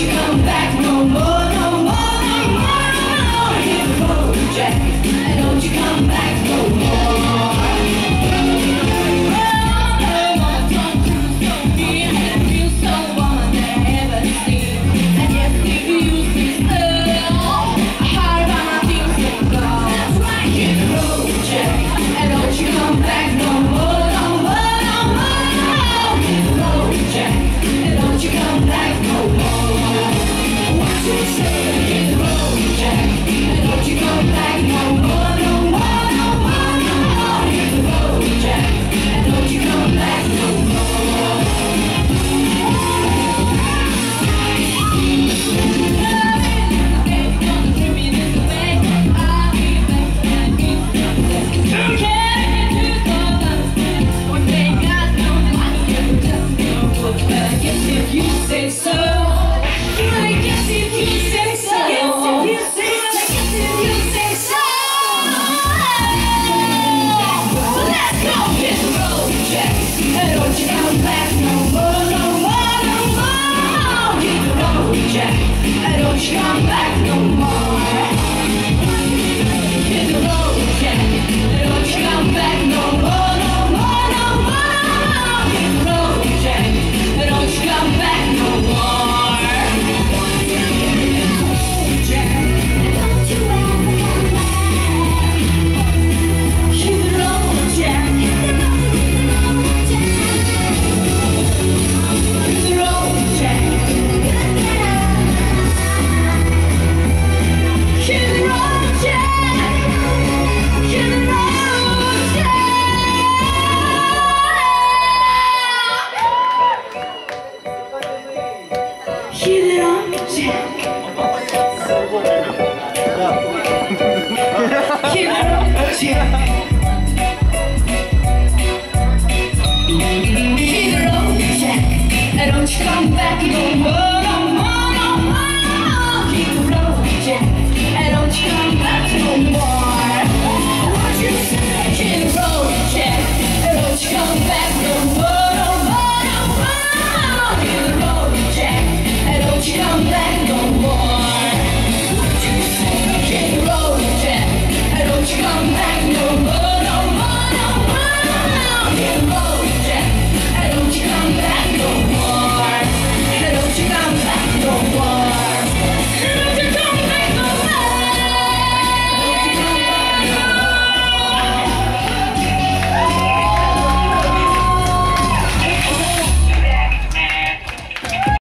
you come back no more, no more, no more, no more. Hit the road, Jack, and don't you come back no more. Come back no more. Hit the road, Jack. Don't you come back no more, no more, no more. Hit the road, Jack. Don't you come back no more. Jack, don't you ever come back. Hit the road, Jack. Hit the road, Jack. Hit it on Jack. Hit it on Jack. Hit it on Jack. And don't you come back no more.